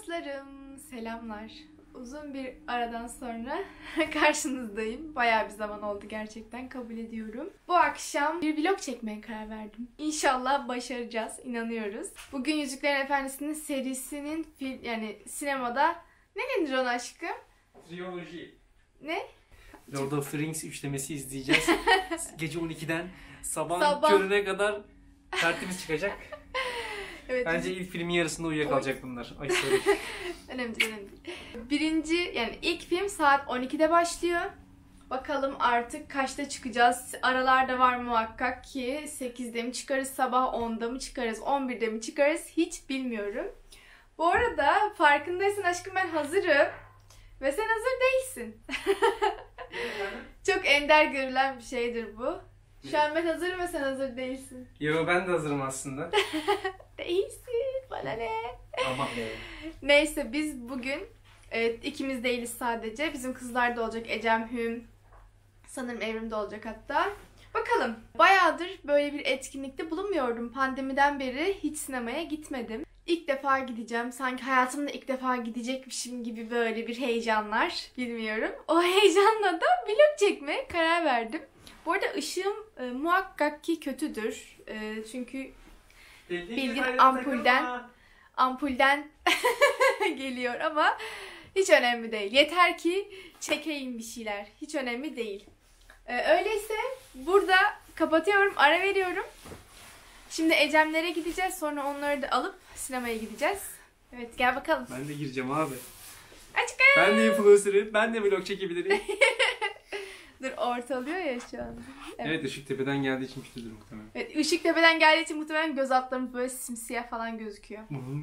Dostlarım, selamlar. Uzun bir aradan sonra karşınızdayım. Bayağı bir zaman oldu gerçekten, kabul ediyorum. Bu akşam bir vlog çekmeye karar verdim. İnşallah başaracağız, inanıyoruz. Bugün Yüzüklerin Efendisi'nin serisinin sinemada ne denir ona aşkım? Triyoloji. Ne? Lord of the Rings üçlemesi izleyeceğiz. Gece 12'den sabah körüne kadar tertemiz çıkacak. Evet, bence ilk filmin yarısında uyuyakalacak bunlar. Ay sorry. önemli değil. İlk film saat 12'de başlıyor. Bakalım artık kaçta çıkacağız? Aralarda var muhakkak ki 8'de mi çıkarız, sabah 10'da mı çıkarız, 11'de mi çıkarız hiç bilmiyorum. Bu arada farkındaysan aşkım, ben hazırım ve sen hazır değilsin. Çok ender görülen bir şeydir bu. Şu an ben hazırım ve sen hazır değilsin. Yo, ben de hazırım aslında. Değilsin, bana ne? Ama Neyse, biz bugün ikimiz değiliz sadece. Bizim kızlar da olacak. Ecem, Hüm, sanırım Evrim de olacak hatta. Bakalım. Bayağıdır böyle bir etkinlikte bulunmuyordum. Pandemiden beri hiç sinemaya gitmedim. İlk defa gideceğim. Sanki hayatımda ilk defa gidecekmişim gibi böyle bir heyecanlar. Bilmiyorum. O heyecanla da vlog çekmeye karar verdim. Bu arada ışığım muhakkak ki kötüdür. Çünkü bildiğin ampulden geliyor ama hiç önemli değil. Yeter ki çekeyim bir şeyler. Hiç önemli değil. Öyleyse burada kapatıyorum, ara veriyorum. Şimdi Ecemlere gideceğiz. Sonra onları da alıp sinemaya gideceğiz. Evet, gel bakalım. ben de gireceğim abi. Aşkım. Ben de influencer'ım. Ben de vlog çekebilirim. Dur, ortalıyor ya şu an. Evet, ışık tepeden geldiği için kötüdür muhtemelen. Evet, ışık tepeden geldiği için muhtemelen göz altlarımız böyle simsiyah falan gözüküyor.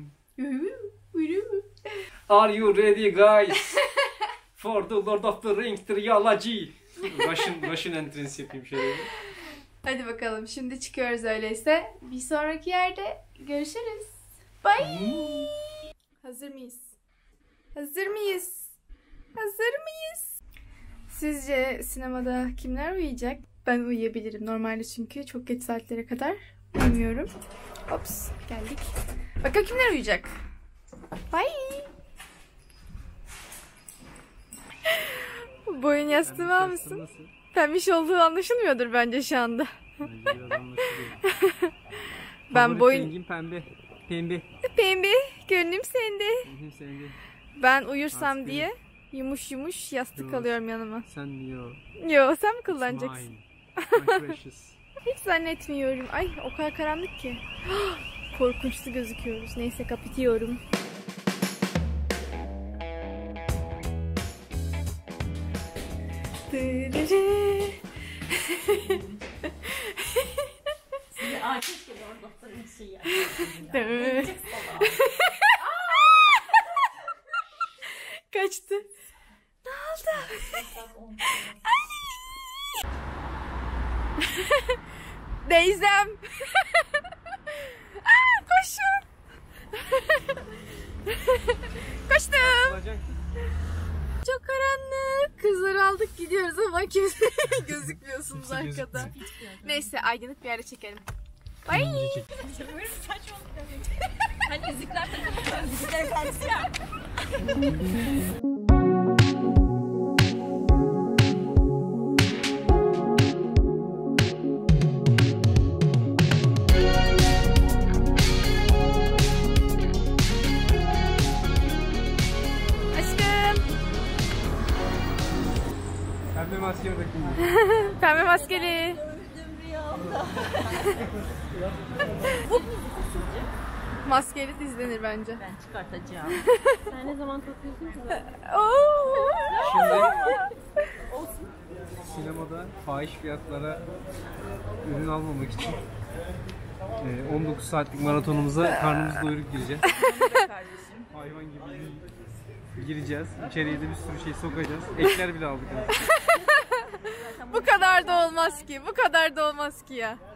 Are you ready guys? For the Lord of the Rings trilogy. Russian entrance yapayım şöyle. Hadi bakalım, şimdi çıkıyoruz öyleyse. Bir sonraki yerde görüşürüz. Bye. Hazır mıyız? Hazır mıyız? Hazır mıyız? Sizce sinemada kimler uyuyacak? Ben uyuyabilirim normalde, çünkü çok geç saatlere kadar uyumuyorum. Ops, geldik. Bakalım kimler uyuyacak? Bye. Boyun yastığımı almışsın. Pembiş olduğu anlaşılmıyordur bence şu anda. Ben boyun... Pembe. Pembe. Pembe. Gönlüm sende. Sende. Ben uyursam diye yumuş yumuş yastık alıyorum yanıma. Sen yo. Yo, sen mi kullanacaksın? Hiç zannetmiyorum. Ay, o kadar karanlık ki. Korkunçlu gözüküyoruz. Neyse, kapatıyorum. Size aşık gibi orada bir şey ya. Kaçtı. Ne oldu? Deyzem. Koşun. Koştum. Çok karanlık. Kızları aldık gidiyoruz ama kimse gözükmüyorsunuz arkada. Neyse, aydınlık bir yere çekelim. Bye. Hani yüzükler takılıyor. Yüzükler kendisi ya. Pembe maske takayım. Pembe maskeli. Maskeli dizlenir bence. Ben çıkartacağım. Sen ne zaman takıyorsun ki? Şimdi sinemada fahiş fiyatlara ürün almamak için 19 saatlik maratonumuza karnımızı doyurup gireceğiz. Hayvan gibi gireceğiz. İçeriye de bir sürü şey sokacağız. Ekler bile aldık. Bu kadar da olmaz ki. Bu kadar da olmaz ki ya.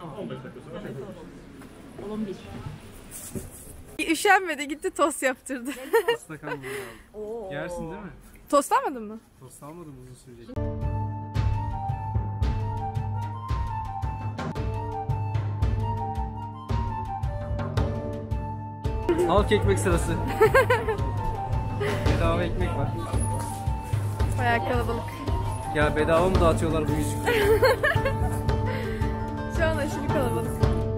11. Üşenmedi, gitti tost yaptırdı. Hasta kalmadı abi. Yersin değil mi? Tost almadın mı? Tost almadım, uzun sürecek. Halk ekmek sırası. Bedava ekmek var. Bayağı kalabalık. Ya bedava mı dağıtıyorlar bu yüzükleri? Şu an aşırı kalabalık.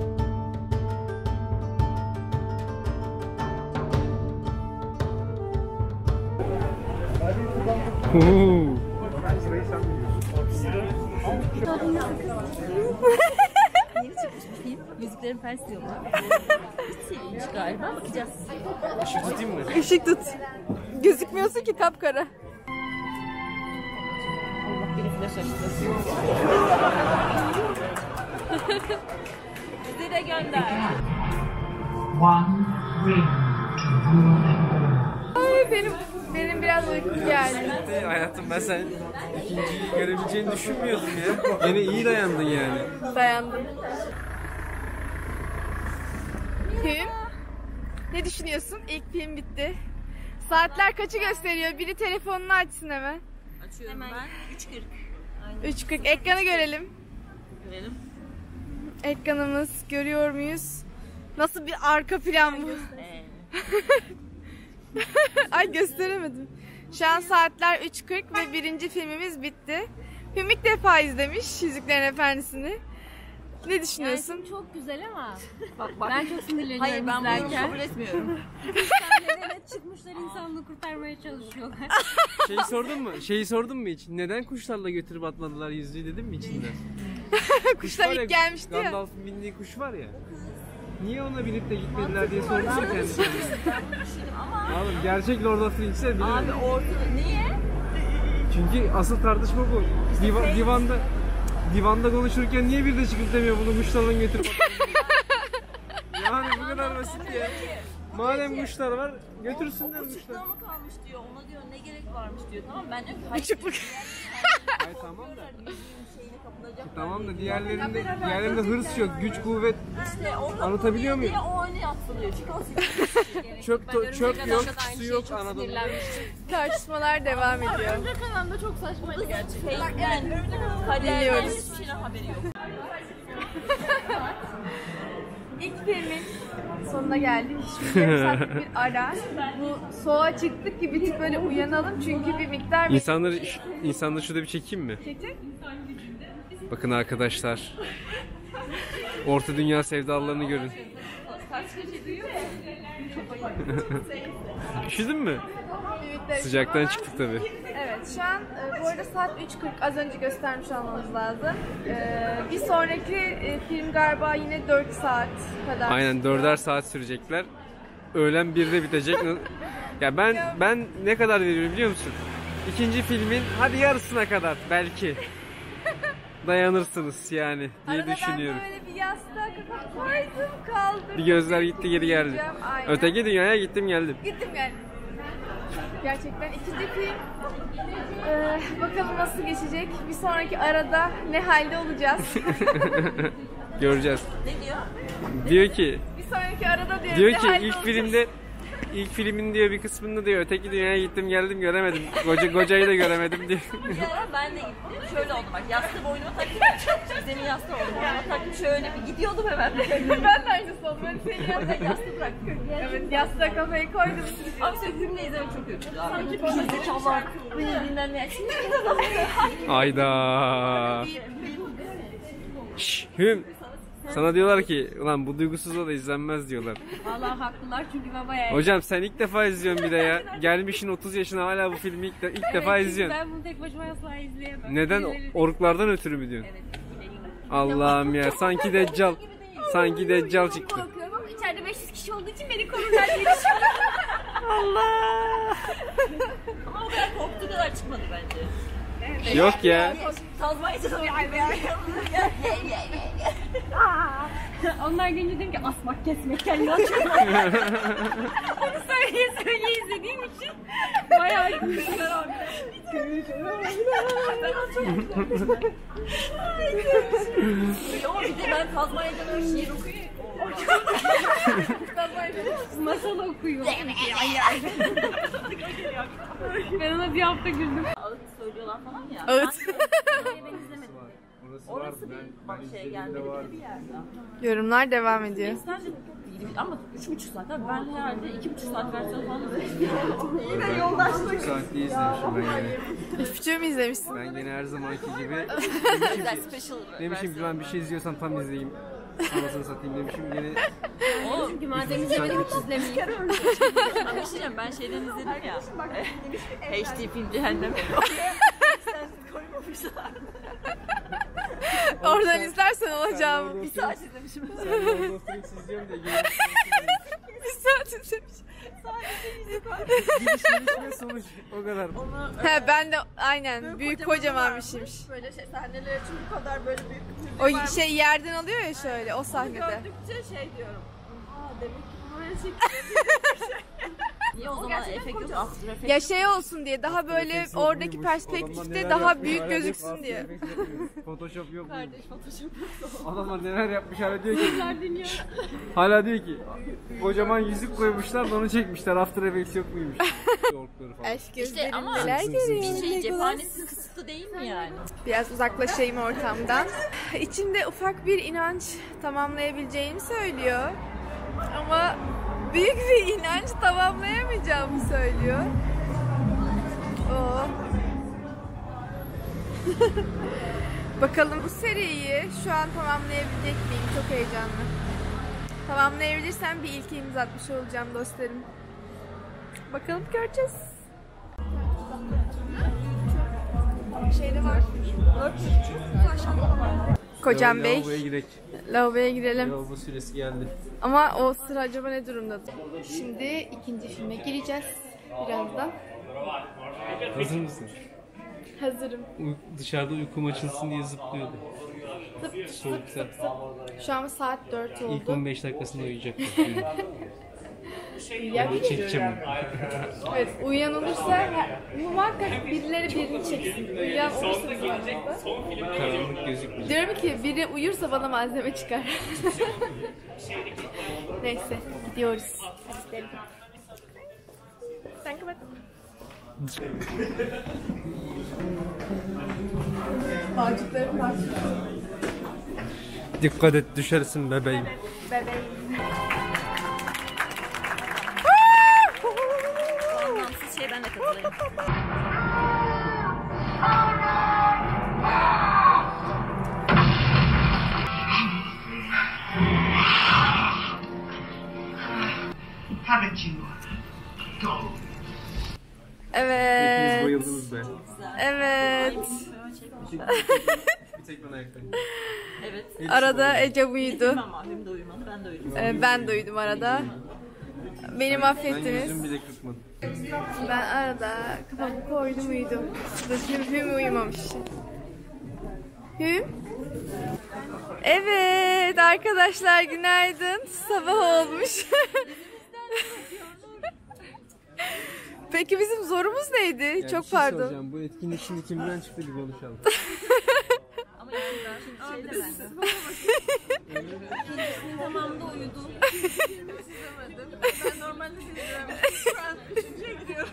Yeni çıkmış bir film. Müziklerin versiyonu. Hiç sevilmiş galiba. Bakacağız. Işık tutayım mı? Işık tut. Gözükmüyorsun ki kapkara. Allah beni flash açtı. Bizi de gönder. Ay benim biraz uykum geldi. Hayatım ben sen ikinciyi görebileceğini düşünmüyordum ya. Yine iyi dayandın yani. Dayandım. Film. Ne düşünüyorsun? İlk film bitti. Saatler kaçı gösteriyor? Biri telefonunu açsın hemen. Açıyorum ben. 3.40. 3.40. Ekranı görelim. Görelim. Ekranımız görüyor muyuz? Nasıl bir arka plan bu? Ay gösteremedim. Şu an saatler 3.40 ve birinci filmimiz bitti. Film ilk defa izlemiş Yüzüklerin Efendisi'ni. Ne düşünüyorsun? Yani çok güzel ama ben çok sinirleniyorum. Hayır ben bunu kabul etmiyorum. Neden çıkmışlar insanlığı kurtarmaya çalışıyorlar. Şeyi sordun mu hiç? Neden kuşlarla götürüp atmadılar yüzüğü dedim mi içinden? Kuşlar Var ya, ilk gelmişti ya. Gandalf'ın bindiği kuş var ya. Niye ona binip de gitmediler diye sordum ya kendisine. Oğlum gerçek Lord of the Rings'e bilir. Abi ortada niye? Çünkü asıl tartışma bu. Divanda konuşurken niye bir de çıkıp demiyor bunu kuşlarla götürüp atalım. Yani bu kadar basit ya. Madem kuşlar var götürsünler kuşlar. Uçukluğa mı kalmış diyor. Ona diyor ne gerek varmış diyor. Tamam ben diyorum ki Uçukluk. Hayır tamam da. Tamam da diğerlerinde hırs yok, güç, kuvvet. İşte orada Anlatabiliyor muyum? diye o hani atılıyor. Çünkü Çöp yok, su yok Anadolu'da. Tartışmalar devam ediyor. Örümcek Adam'da çok saçmaydı gerçekten. Fake'den, kaderden Biliyoruz. hiçbir şeyden haberi yok. İlk filmin sonuna geldik. Şimdi yarım saatlik bir ara. Bu soğuğa çıktık ki bir tık böyle uyanalım çünkü bir miktar... İnsanları şurada bir çekeyim mi? Çekecek. Bakın arkadaşlar. Orta dünya sevdalarını görün. Üşüdün mü? Sıcaktan çıktık tabii. Evet şu an bu arada saat 3.40 az önce göstermiş olmamız lazım. Bir sonraki film galiba yine 4 saat kadar. Aynen 4'er saat sürecekler. Öğlen 1'de bitecek. Ya ben ne kadar veriyorum biliyor musun? İkinci filmin hadi yarısına kadar belki dayanırsınız yani diye Arada düşünüyorum. ben böyle bir yastığa kafa koydum kaldım. Bir gözler gitti geri geldi. Aynen. Öteki dünyaya gittim geldim. Gittim yani. Gerçekten ikinci film. Bakalım nasıl geçecek. Bir sonraki arada ne halde olacağız. Göreceğiz. Ne diyor? Diyor ki Bir sonraki arada diyor ne ki halde ilk olacağız. filmde ilk filmin diyor bir kısmında diyor öteki dünyaya gittim geldim göremedim. Kocayı da göremedim diyor. Ya ben de gittim. Şöyle oldu bak. Yastığı boynuma taktım. Zemin yastığı oldu. Boynuma taktım. Şöyle bir gidiyordum hemen. Ben de aynısı oldum. Ben senin yanına Ben yastığı bıraktım. evet yastığa kafayı koydum. Abi sen filmle izlemek çok kötü. Abi gerizekalılar. Beni dinlenmeye. Ayda. Şşş, Hüm. Sana diyorlar ki ulan bu duygusuzla da izlenmez diyorlar. Vallahi haklılar çünkü ben bayağı... Hocam sen ilk defa izliyorsun bir de ya. Gelmişsin 30 yaşına hala bu filmi ilk defa izliyorsun. Ben bunu tek başıma asla izleyemem. Neden? Orklardan ötürü mü diyorsun? Allah'ım ya sanki Deccal. Sanki Deccal çıktı. Korkuyorum ama içeride 500 kişi olduğu için beni korurlar diye düşünüyorum. Allah. Ama o kadar korktuğu kadar çıkmadı bence. Yok ya. Tazmanya'da da onlar gelince dedim ki asmak kesmek kendini açıyorlar. Onu söyleye izlediğim için bayağı gülüşler abi. Ama bir de ben Tazmanya'da böyle şiir okuyorum. Masal okuyor. Ben ona bir hafta güldüm. Ağıt söylüyorlar falan ya. Ağıt. Ben izlemedim. Orası bir şeye gelmedi bir yerde. Yorumlar devam ediyor. Sadece Ama 3,5 saat abi. Ben herhalde 2,5 saat versem falan. Yine yoldaşlık. Saat diye izlemişim ben yine. F3'ü mü izlemişsin? Ben yine her zamanki gibi Special. demişim ki ben bir şey izliyorsam tam izleyeyim. Anasını satayım demişim yine. O çünkü madem izlemedim hiç izlemeyeyim. Ama şey diyeceğim, ben şeyden izledim ya. HD film cehennem. Oradan izlersen olacağım. Bir saat izlemişim. Sen Lord of the Rings izliyorum diye Bir saat izlemiş. giriş ve sonuç o kadar. He ben de aynen büyük kocaman bir şeymiş. Böyle şey sahneleri çünkü bu kadar böyle büyük. O şey yerden alıyor ya şöyle o sahnede. Gördükçe şey diyorum. Demek ki böyle Niye o zaman efekt yok? After Effects. Ya şey olsun diye daha böyle oradaki perspektifte daha büyük gözüksün diye. Photoshop yok mu? Kardeş Photoshop yok. Adamlar neler yapmış hala diyor ki. Hala diyor ki kocaman yüzük koymuşlar da onu çekmişler. After Effects yok muymuş? Yorkları falan. Aşk İşte gözlerim ama neler bir görüyor. şey cephanesi kısıtlı değil mi yani? Biraz uzaklaşayım ortamdan. İçimde ufak bir inanç tamamlayabileceğimi söylüyor. Ama büyük bir inanç tamamlayamayacağımı söylüyor. Oh. Bakalım bu seriyi şu an tamamlayabilecek miyim? Çok heyecanlı. Tamamlayabilirsem bir ilk imza atmış olacağım dostlarım. Bakalım göreceğiz. Şeyde var. Kocam Bey. Lavaboya girek. Lavaboya girelim. Lavabo süresi geldi. Ama o sıra acaba ne durumda? Şimdi ikinci filme gireceğiz birazdan. Hazır mısın? Hazırım. Dışarıda uykum açılsın diye zıplıyordu. Zıp zıp Soğukta. zıp zıp. Şu an saat 4 oldu. İlk 15 dakikasında uyuyacak. Uyuyak. Çekeceğim onu. Evet, uyuyan olursa muhakkak birileri birini çeksin. Uyuyan olursa zaten. Karanlık gözükmüyor. Diyorum ki biri uyursa bana malzeme çıkar. Neyse, gidiyoruz. Hadi gidelim. Sen kapat. Bağcıklarım var. Dikkat et düşersin bebeğim. Bebeğim. Anlamsız şey ben de katılayım. Haven't you? Go. Evet. Hepiniz bayıldınız be. Evet. Bir tek ben ayaktayım. Evet. Arada Ece uyudu. Ama Hüm de uyumadı, ben de uyudum. Ben de uyudum arada. Beni Ben mahvettiniz. yüzümü bile kırpmadım. Ben arada kafamı koydum uyudum. Hüm uyumamış. Hüm? Evet arkadaşlar günaydın. Sabah olmuş. Peki bizim zorumuz neydi? Yani Çok bir şey pardon. soracağım. Bu etkinlik şimdi kimden çıktı bir konuşalım. Ama yani ben şimdi şey demedim. İkincisinin tamamında uyudum. Ben normalde de izlemedim. Şu an üçüncüye gidiyorum.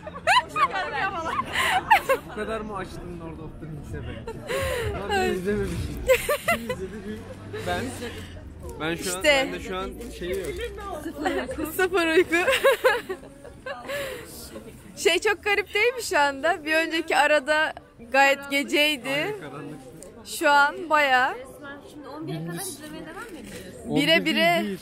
Bu kadar mı açtın Lord of the Rings'e be? Ben izlememişim. Kim izledi? Ben. Ben şu an, İşte. bende şu an şeyi yok. Sıfır uyku. Şey çok garip değil mi şu anda? Bir önceki arada gayet geceydi. Karanlık. Şu an baya Şimdi 11'e kadar izlemeye devam mı ediyoruz? bire bire. 11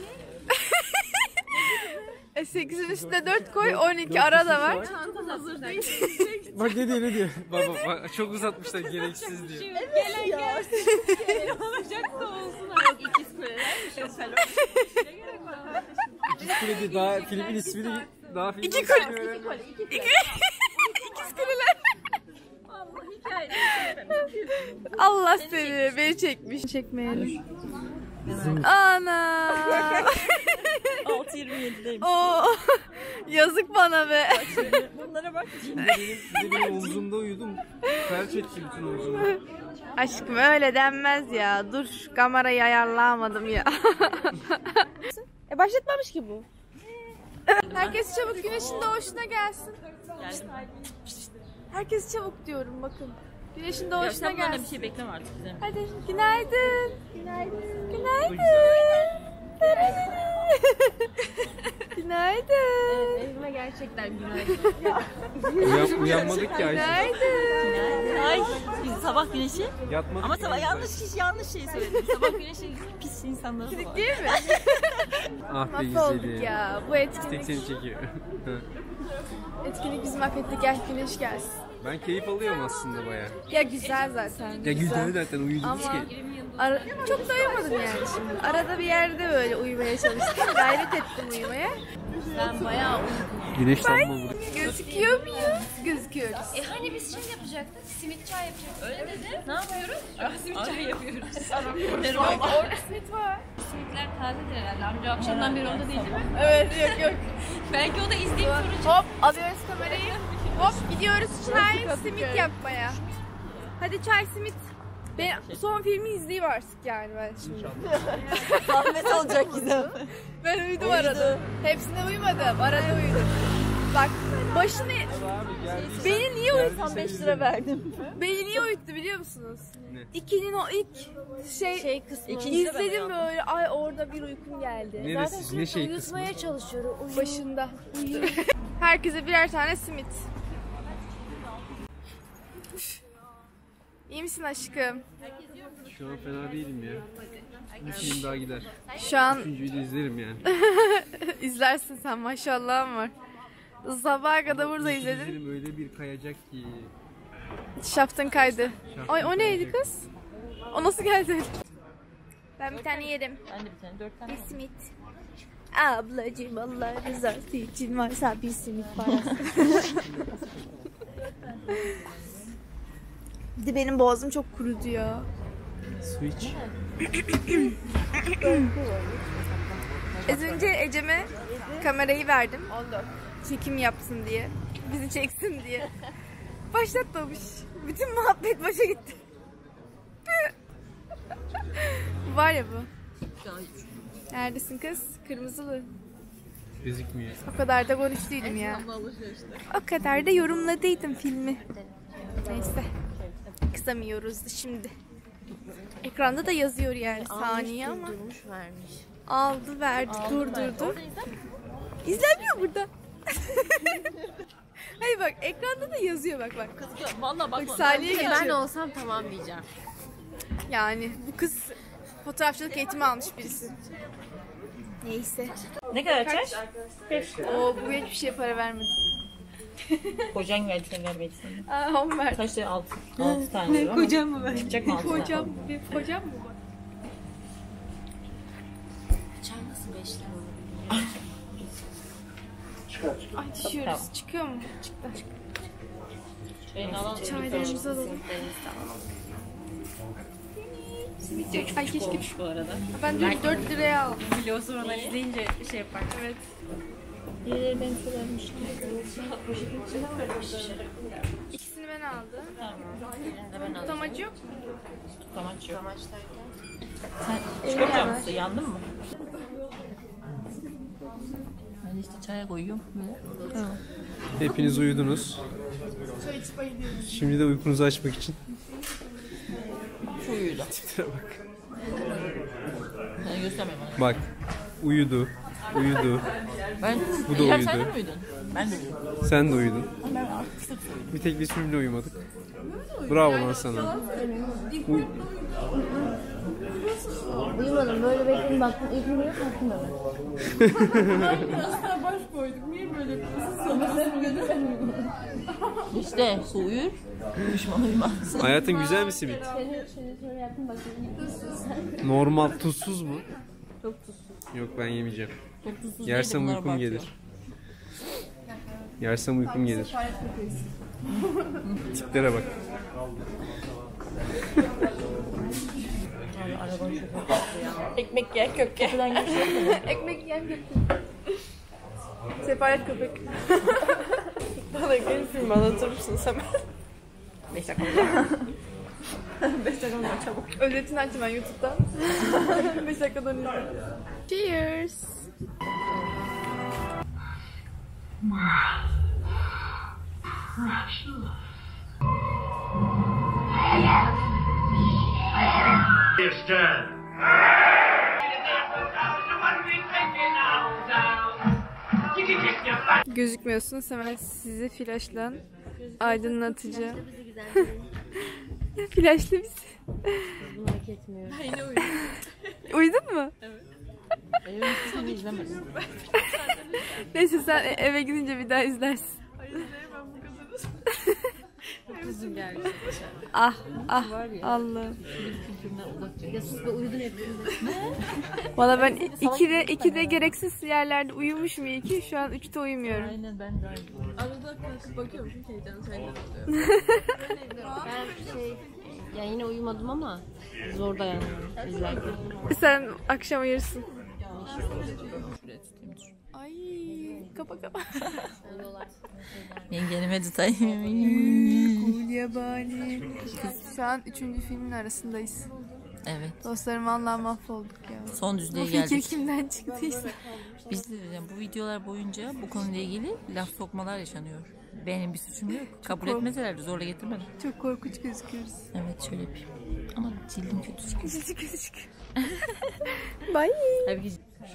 8'in üstüne 4 koy 12 arada var. Çantam hazır değil. Bak ne diyor ne diyor. Baba bak, çok uzatmışlar gereksiz diyor. Gelen gelsin. Olacak da olsun. Yok ikiz kulelermiş. Yok felon. Ne gerek var kardeşim? İkiz Kule değil, daha filmin ismini daha filmin İki ismini kule. öğrenmedim. İkiz kuleler. Allah hikaye. Allah seni beni çekmiş. Çekmeyelim. Ana. 6.27'deyim. Oo. Yazık bana be. Bunlara bak. Bir de benim omzumda uyudum. Felç etti bütün omzumu. Aşkım öyle denmez ya. Dur kamerayı ayarlayamadım ya. Başlatmamış ki bu. Herkes çabuk güneşin doğuşuna gelsin. Geldim. Herkes çabuk diyorum bakın. Güneşin Ya doğuşuna sen bana bir gelsin. şey bekleme artık bize. Hadi günaydın. Günaydın. Günaydın. Günaydın. Günaydın. Evet, evime gerçekten günaydın. Uyanmadık ki Ayşe. Günaydın. Ay, sabah güneşi. Yatmadık Ama ki sabah Ayşe. yanlış şey söyledim. Sabah güneşi pis insanları var. Değil mi? Ah be Mahvolduk güzelim. ya. Bu Tek etkinlik seni çekiyor. bizi mahvetti. Gel güneş gelsin. Ben keyif alıyorum aslında baya. Ya güzel zaten. Ya güzel zaten uyudunuz Ama ki. çok da uyumadım yani şimdi. Arada bir yerde böyle uyumaya çalıştım. Gayret ettim uyumaya. Ben bayağı uyudum. Güneş lamba vurdu. Gözüküyor muyuz? Gözüküyoruz. Hani biz şey yapacaktık, simit çay yapacaktık. Öyle dedi. Ne yapıyoruz? Simit çay yapıyoruz. Orada simit var. Simitler tazedir herhalde. Amca akşamdan beri orada değil mi? Evet yok. Belki o da izleyip soracak. Hop alıyoruz kamerayı. Hop gidiyoruz çay simit yapmaya. Hadi çay simit. Ben son filmi izleyeyim artık yani ben şimdi. Zahmet olacak güzel. Ben uyudum arada. Hepsine uyumadım. Arada uyudum. Bak başını... Beni niye uyuttu? 5 lira verdim. Beni niye uyuttu biliyor musunuz? Ne? İkinin o ilk şey kısmı. izledim böyle. Ay orada bir uykum geldi. Neresi? Ne şey kısmı? çalışıyor. Başında. Herkese birer tane simit. İyi misin aşkım? Şu an fena değilim ya. Bir film daha gider. Şu an Üçüncüyü de izlerim yani. izlersin sen maşallahın var. Sabaha kadar burada izledin. Dizilim öyle bir kayacak ki. Şaftın kaydı. Şaftın Ay o neydi kayacak. kız? O nasıl geldi? Ben bir tane yerim. Ben de bir tane 4 tane. Bir simit. Ablacığım Allah rızası için varsa bir simit parası. Bir de benim boğazım çok kurudu ya. Su iç. Az önce Ecem'e kamerayı verdim. Çekim yapsın diye. Bizi çeksin diye. Başlatmamış. Bütün muhabbet başa gitti. Var ya bu. Neredesin kız? Kırmızılı. Gözükmüyor. O kadar da konuştuydum ya. O kadar da yorumladıydım filmi. Neyse. Kısamıyoruz şimdi. Ekranda da yazıyor yani saniye ama. Vermiş. Aldı verdi durdurdu. İzlenmiyor burada. Hayır bak ekranda da yazıyor bak. Valla bak. saniye Ben geçiyor. olsam tamam diyeceğim. Yani bu kız fotoğrafçılık eğitimi almış birisi. Neyse. Ne kadar çay? Oo bu hiçbir şeye para vermedi. Kocan verdi sen vermedi sana. Aa on verdi. Kaç tane? 6 tane. Kocam mı verdi? Çıkacak mı 6 tane? Kocam mı var? Çay nasıl 5 lira? Ay düşüyoruz. Tamam. Çıkıyor mu? Çıktı. Beni alalım. Çaylarımızı alalım. Ay keşke. Olmuş bu arada. Ben de 4 liraya aldım. Biliyor sonradan izleyince şey yapar. Evet. Birileri beni söylemiş. İkisini ben aldım. Tamam. Birini de ben alacağım. Tutamacı yok mu? Tutamaç yok. Sen çıkartacak mısın? Yandın mı? Ben işte çaya koyuyorum. Böyle. Tamam. Hepiniz uyudunuz. Çay içip bayılıyoruz. Şimdi de uykunuzu açmak için. Şu uyuydu. Tiplere bak. Ben gösterme bana. Bak. Uyudu. Uyudu. Ben, Bu da İlham, uyudu. sen de mi uyudun? Ben de uyudum. Sen de uyudun. Ben artık sırf uyudum. Bir tek biz filmle uyumadık. Bravo lan sana. Uyumadım böyle bekledim baktım ilk numara kalktım hemen. İşte su uyur. Düşman uyumaz. Hayatın güzel mi simit? Şöyle yaptım bakayım. Normal tuzsuz mu? Çok tuzsuz. Yok ben yemeyeceğim. Çok tuzsuz Yersem değil de bunlar uykum abartıyor. gelir. Yersem uykum gelir. Tiplere bak. Abi arabanın şoförü kalktı ya. Ekmek ye kök ye. Kapıdan geçiyor. Ekmek yiyen köpek. Sefalet köpek. Bana gelin film anlatır mısınız hemen? 5 dakika. 5 dakika sonra çabuk. Özetini açtım ben YouTube'dan. 5 dakikadan izledim. Cheers. It's dead. What are we thinking? Gözükmüyorsunuz, hemen sizi flaşla aydınlatacağım. Flaşla bizi. Bunu hak etmiyor. Ben yine uyudum. Uyudun mu? Evet. Seni izlemedim. Neyse sen eve gidince bir daha izlersin. Hayır izleyemem bu kadarı. Çok üzüm geldi. Ah Var ya. Allah. Kültüründen uzakça. Ya sus be uyudun hepsinde. Valla ben 2'de gereksiz yerlerde uyumuşum iyi ki. Şu an 3'te uyumuyorum. Aynen ben de aynı. Arada kalkıp bakıyorum çünkü heyecan şeyler oluyor. Ben ya yine uyumadım ama zor dayanıyorum izlerken. Sen akşam uyursun. Ay kapa. Yengenime detay. Yabani. Şu an 3. filmin arasındayız. Evet. Dostlarım vallahi mahvolduk ya. Son düzlüğe Bu fikir geldik. kimden çıktıysa. Biz de yani bu videolar boyunca bu konuyla ilgili laf sokmalar yaşanıyor. Benim bir suçum yok. Kabul etmeselerdi zorla getirmedim. Çok korkunç gözüküyoruz. Evet şöyle yapayım. Ama cildim kötü çıkıyor. Küçük. Bye. Tabii ki.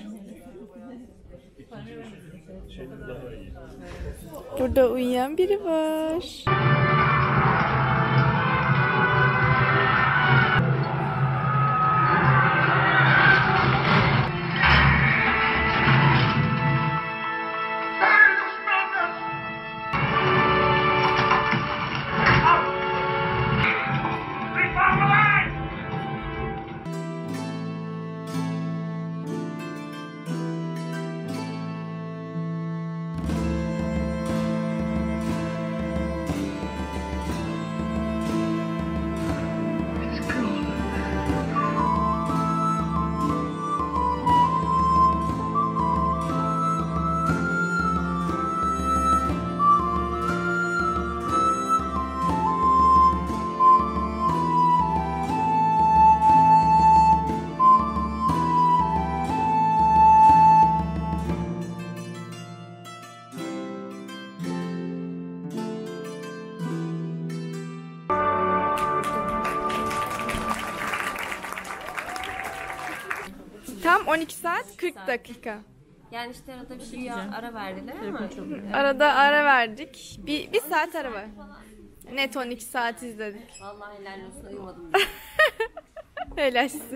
Burada uyuyan biri var. Tam 12 saat 40 dakika. Yani işte arada bir şey ara verdiler ama. Arada ara verdik. Bir saat ara var. Net 12 saat izledik. Vallahi helal olsun uyumadım. Helal size.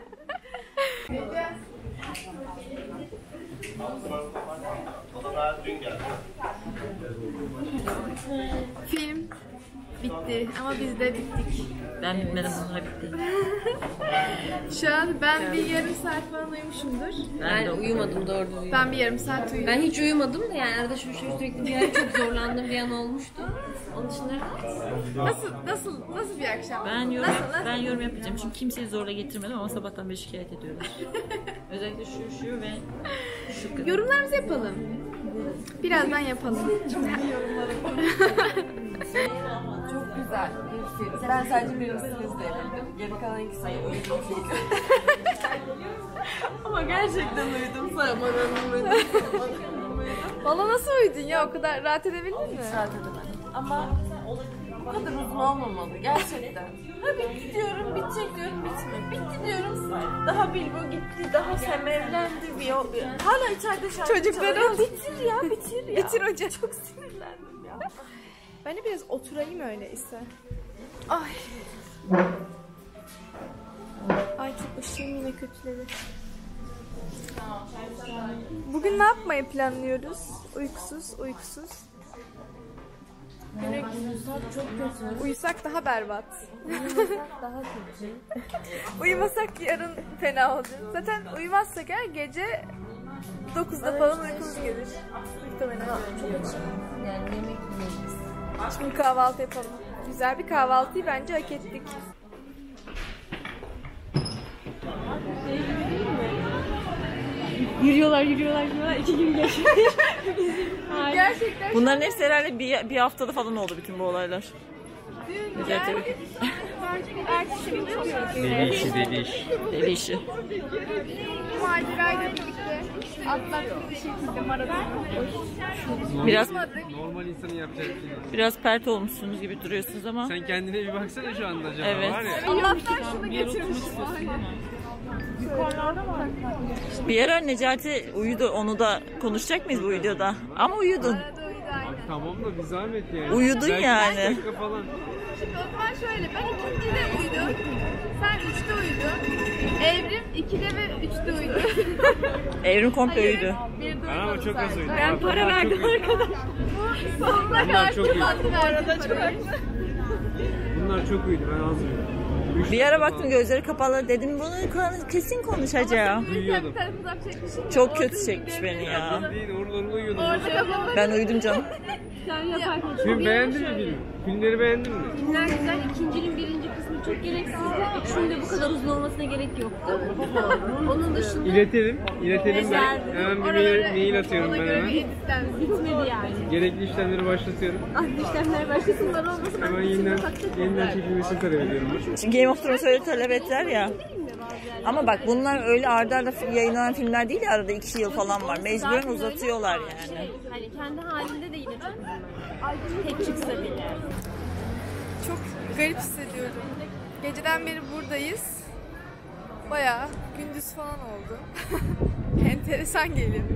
Film bitti ama biz de bittik. Ben bitmedim bunlar bitti. Şu an ben bir yarım saat falan uyumuşumdur. Ben uyumadım doğru düzgün. Ben bir yarım saat uyudum. Ben hiç uyumadım da yani arada sürekli bir ara çok zorlandığım bir an olmuştu. Onun dışında Nasıl bir akşam? Ben yorum, Nasıl? ben yorum yapacağım çünkü kimseyi zorla getirmedim ama sabahtan beri şikayet ediyorlar. Özellikle şu ve şu kız. Yorumlarımızı yapalım. Birazdan yapalım. Çok güzel bir film. Ben sadece birincisini izleyebildim. Geri kalan ikisini uyudum çünkü. Ama gerçekten uyudum. Sayamadım uyudum. Valla nasıl uyudun ya? O kadar rahat edebildin mi? Rahat edemedim. Ama bu kadar uzun olmamalı gerçekten. Ha bitti diyorum, bitecek diyorum, bitmiyor. Bitti diyorum, daha Bilbo gitti, daha Sam evlendi. Hala içeride şarkı Çocukları çalıyor. Bitir ya, bitir ya. Bitir hocam. Çok sinirlendim ya. Ben de biraz oturayım öyleyse. Ay. Ay çok ışığım yine kötüledi. Bugün ne yapmayı planlıyoruz? Uykusuz. Uyusak çok kötü. Uyusak daha berbat. Daha kötü. Uyumasak yarın fena olacak. Zaten uyumazsak her gece 9'da falan uykumuz gelir. Muhtemelen. Yani yemek yiyebiliriz. Şimdi kahvaltı yapalım. Güzel bir kahvaltıyı bence hak ettik. Yürüyorlar. İki gün geçmiş. Gerçekten Bunların hepsi herhalde bir haftada falan oldu bütün bu olaylar. Gerçekten. Deli iş. Deli işi. macerayla birlikte atlattık bir şekilde maraton. Biraz Normal insanın yapacağı bir şey değil. biraz pert olmuşsunuz gibi duruyorsunuz ama. Sen kendine bir baksana şu anda acaba Evet. var ya. Allah'tan şunu getirmiş. Bir ara Necati uyudu. Onu da konuşacak mıyız bu videoda? Ama uyudun. Tamam da bir zahmet yani. Uyudun Belki yani. 5 dakika falan. Şimdi o zaman şöyle, ben 2'de uyudum. Sen 3'te uyudun. Evrim 2'de ve 3'te uyudu. Evrim komple uyudu. Ben ama çok az uyudum. Ben para verdim arkadaşlar. Sonuna Bunlar kadar çok iyi. kullandı verdi. Bunlar çok uyudu, ben az uyudum. Bir ara baktım gözleri kapalı, dedim bunu kesin konuşacağım. Uyuyordum. Çok kötü çekmiş beni ya. Değil, orada uyuyordum. Ben uyudum canım. Sen yaparken Film beğendin mi film? Filmleri beğendin mi? filmler güzel. İkincinin birinci kısmı çok gereksizdi. Üçünün de bu kadar uzun olmasına gerek yoktu. Onun dışında İletelim ben. Hemen bir mail atıyorum ben hemen. bitmedi yani. Gerekli işlemleri başlatıyorum. Adli işlemler başlasınlar olmasın. Hemen yeniden çekilmesini talep ediyorum. Şimdi Game of Thrones öyle talep ettiler ya. Ama bak bunlar öyle arda arda yayınlanan filmler değil ya, arada 2 yıl falan var. Mecburen uzatıyorlar yani. Hani kendi halinde de yine çok tek çıksa bile. Çok garip hissediyorum. Geceden beri buradayız. Bayağı gündüz falan oldu. Enteresan geliyor.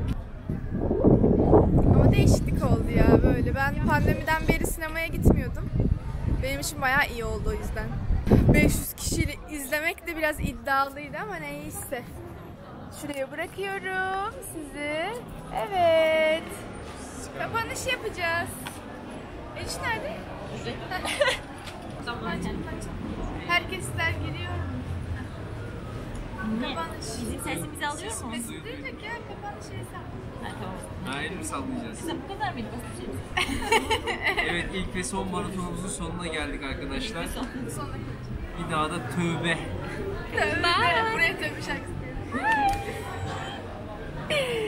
Ama değişiklik oldu ya böyle. Ben pandemiden beri sinemaya gitmiyordum. Benim için bayağı iyi oldu o yüzden. 500 kişiyle izlemek de biraz iddialıydı ama neyse. Şuraya bırakıyorum sizi. Evet. Kapanış yapacağız. Eliş nerede? Herkesler geliyor. Kapanış. Bizim sesimizi alıyor mu? Mesut diyecek ya, kapanış hesap. Hayır mi sallayacağız? Bu kadar mıydı? Evet, ilk ve son maratonumuzun sonuna geldik arkadaşlar. Sonuna Bir daha da tövbe. Tövbe. Buraya tövbe şarkısı.